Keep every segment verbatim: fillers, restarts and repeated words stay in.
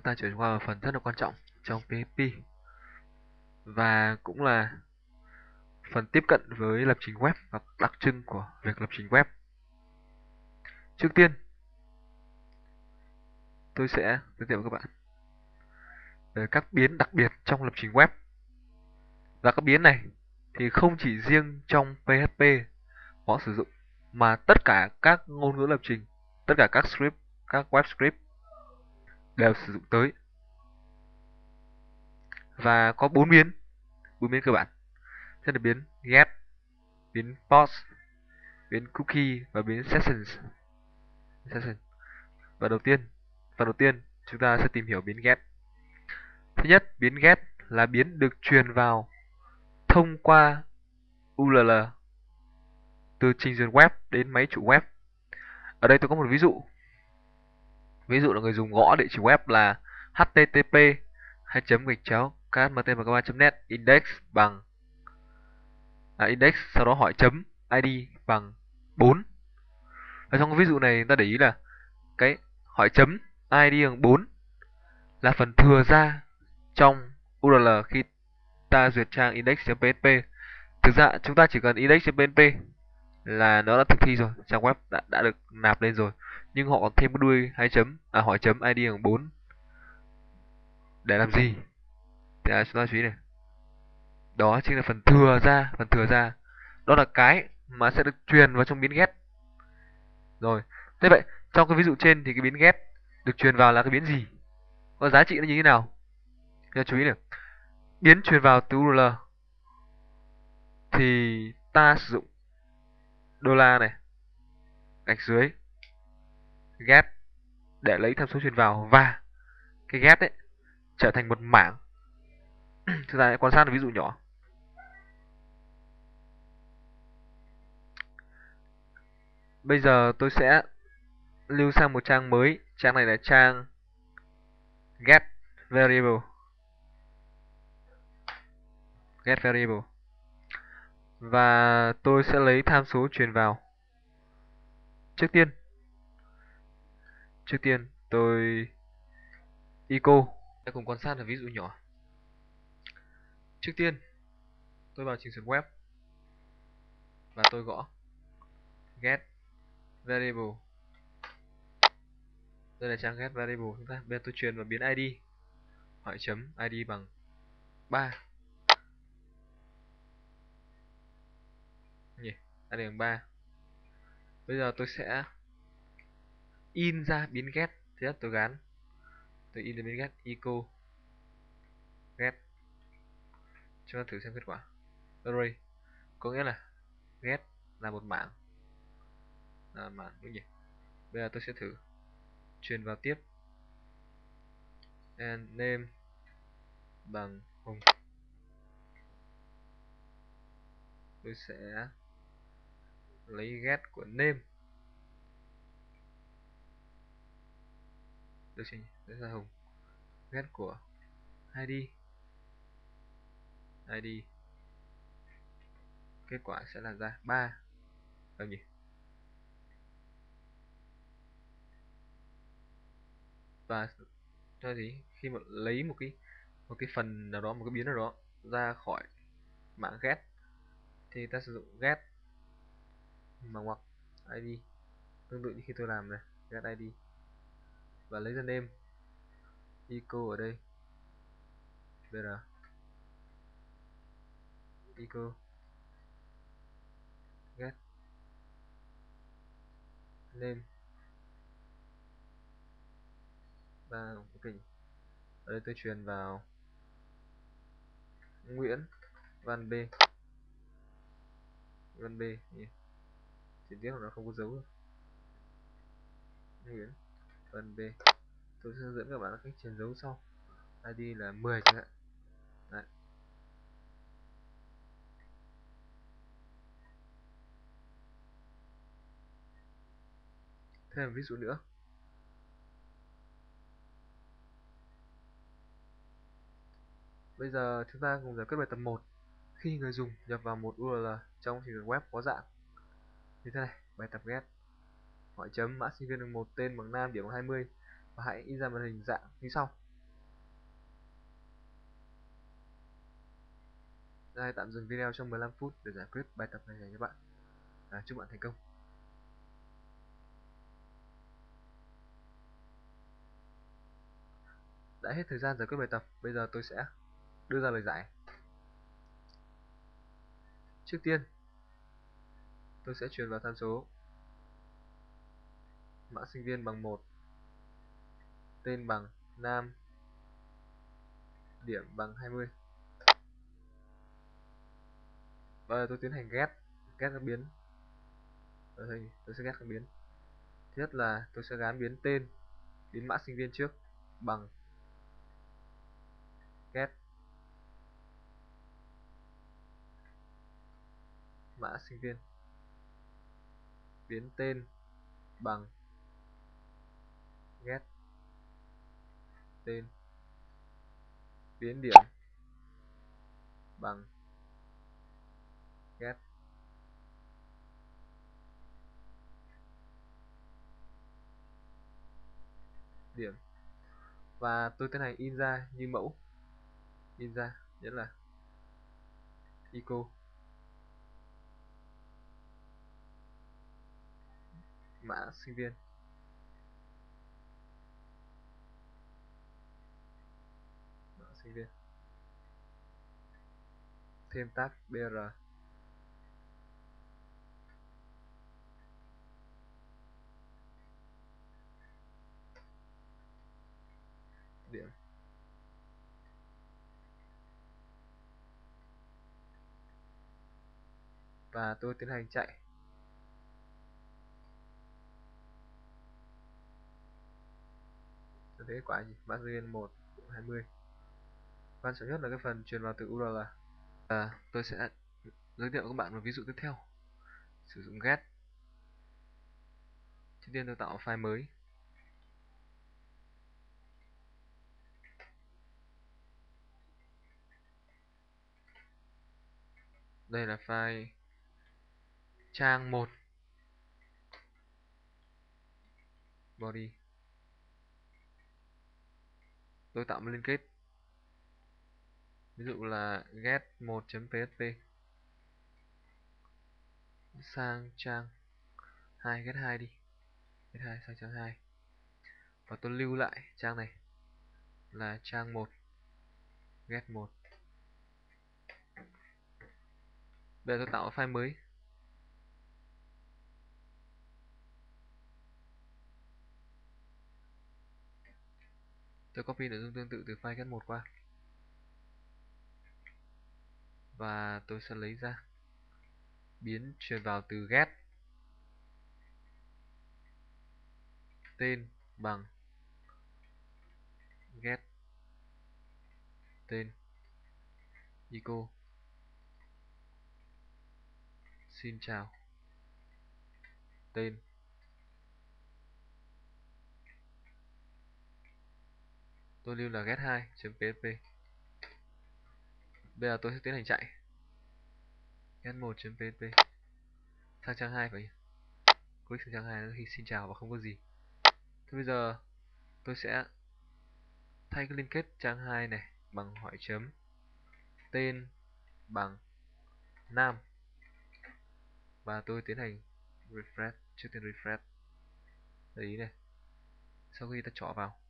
chúng ta chuyển qua một phần rất là quan trọng trong pê hát pê và cũng là phần tiếp cận với lập trình web và đặc trưng của việc lập trình web. Trước tiên, tôi sẽ giới thiệu với các bạn về các biến đặc biệt trong lập trình web. Và các biến này thì không chỉ riêng trong pê hát pê có sử dụng, mà tất cả các ngôn ngữ lập trình, tất cả các script, các web script đều sử dụng tới. Và có bốn biến, bốn biến cơ bản. Sẽ là biến get, biến post, biến cookie và biến sessions. Session. Và đầu tiên, và đầu tiên chúng ta sẽ tìm hiểu biến get. Thứ nhất, biến get là biến được truyền vào thông qua u rờ lờ từ trình duyệt web đến máy chủ web. Ở đây tôi có một ví dụ. Ví dụ là người dùng gõ địa chỉ web là http hai chấm gạch chéo ktml net index bằng à, index sau đó hỏi chấm id bằng bốn. Ở trong cái ví dụ này ta để ý là cái hỏi chấm id bằng bốn là phần thừa ra trong u rờ lờ khi ta duyệt trang index.php. Thực ra chúng ta chỉ cần index.php là nó đã thực thi rồi, trang web đã, đã được nạp lên rồi, nhưng họ còn thêm cái đuôi hai chấm à, hỏi chấm id bằng bốn để làm gì? Thì à, chúng ta chú ý này, đó chính là phần thừa ra, phần thừa ra đó là cái mà sẽ được truyền vào trong biến get. Rồi, thế vậy trong cái ví dụ trên thì cái biến get được truyền vào là cái biến gì, có giá trị nó như thế nào? Chúng ta chú ý này, biến truyền vào từ u rờ lờ thì ta sử dụng đô la này gạch dưới get để lấy tham số truyền vào, và cái get ấy trở thành một mảng. Chúng ta hãy quan sát một ví dụ nhỏ. Bây giờ tôi sẽ lưu sang một trang mới. Trang này là trang get variable. Get variable. Và tôi sẽ lấy tham số truyền vào. Trước tiên, trước tiên tôi echo. Hãy cùng quan sát một ví dụ nhỏ. Trước tiên, tôi vào trình duyệt web và tôi gõ get variable. Đây là trang get variable chúng ta. Bây giờ tôi truyền vào biến id, hỏi chấm id bằng ba. Nhỉ, id bằng ba. Bây giờ tôi sẽ in ra biến get. Thứ nhất tôi gắn, tôi in ra biến get echo get. Chúng ta thử xem kết quả. Array có nghĩa là get là một mảng, là mảng đúng nhỉ. Bây giờ tôi sẽ thử truyền vào tiếp and name bằng Hùng. Tôi sẽ lấy get của name. Được chưa nhỉ? Đây là Hùng. Get của id. id. Kết quả sẽ là ra ba. Được nhỉ? Và cho gì khi mà lấy một cái một cái phần nào đó, một cái biến nào đó ra khỏi mạng get thì ta sử dụng get bằng ngoặc id, tương tự như khi tôi làm này, get id và lấy ra name echo ở đây br echo get name và ok. Ở đây tôi truyền vào Nguyễn Văn B. Văn B nhỉ? Chỉ tiếc là nó không có dấu rồi. Nguyễn Văn B. Tôi sẽ hướng dẫn các bạn cách truyền dấu sau. id là mười chẳng hạn. Đấy. Thêm một ví dụ nữa. Bây giờ chúng ta cùng giải quyết bài tập một. Khi người dùng nhập vào một u rờ lờ trong trình duyệt web có dạng như thế này, bài tập get hỏi chấm mã sinh viên một tên bằng nam điểm bằng hai mươi và hãy in ra màn hình dạng như sau. Hãy tạm dừng video trong mười lăm phút để giải quyết bài tập này dành cho bạn. À, chúc bạn thành công. Đã hết thời gian giải quyết bài tập, bây giờ tôi sẽ đưa ra lời giải. Trước tiên, tôi sẽ truyền vào tham số mã sinh viên bằng một, tên bằng Nam, điểm bằng hai mươi. Bây giờ tôi tiến hành ghét, ghét các biến. Ở đây tôi sẽ ghét các biến. Thứ nhất là tôi sẽ gán biến tên, biến mã sinh viên trước bằng get mã sinh viên, biến tên bằng get tên, biến điểm bằng get điểm. Và tôi tiến hành in ra như mẫu, in ra nghĩa là echo mã sinh viên, mã sinh viên thêm tag br điểm. Và tôi tiến hành chạy. Tôi thấy kết quả gì? Mã sinh viên một, hai mươi. Quan trọng nhất là cái phần truyền vào từ u rờ lờ. À, tôi sẽ giới thiệu các bạn một ví dụ tiếp theo. Sử dụng get. Trước tiên tôi tạo file mới. Đây là file trang một body. Tôi tạo một liên kết. Ví dụ là get một chấm pê ét pê sang trang hai, get hai đi. Get hai sang trang hai. Và tôi lưu lại trang này là trang một, get một. Bây giờ tôi tạo file mới. Tôi copy nội dung tương tự từ file get một qua. Và tôi sẽ lấy ra biến truyền vào từ get tên bằng get tên echo xin chào tên. Tôi lưu là get hai chấm pê ét pê. Bây giờ tôi sẽ tiến hành chạy get một chấm pê ét pê sang trang hai phải click sang trang hai nó xin chào và không có gì. Thế bây giờ tôi sẽ thay cái liên kết trang hai này bằng hỏi chấm tên bằng Nam. Và tôi tiến hành refresh. Trước tiên refresh. Để ý này. Sau khi ta chọn vào,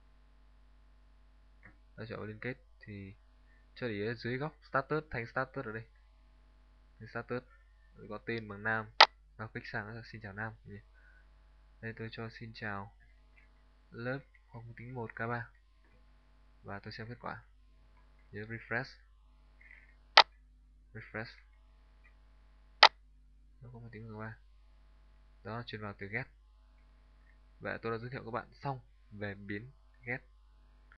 ta chọn vào liên kết thì cho để ý ở dưới góc status, thành status ở đây. Thành status có tên bằng Nam. Và click sang nó xin chào Nam. Đây tôi cho xin chào lớp không tính một k ba. Và tôi xem kết quả. Nhớ refresh. Refresh. Nó không tính một k ba. Đó truyền vào từ get. Vậy tôi đã giới thiệu các bạn xong về biến get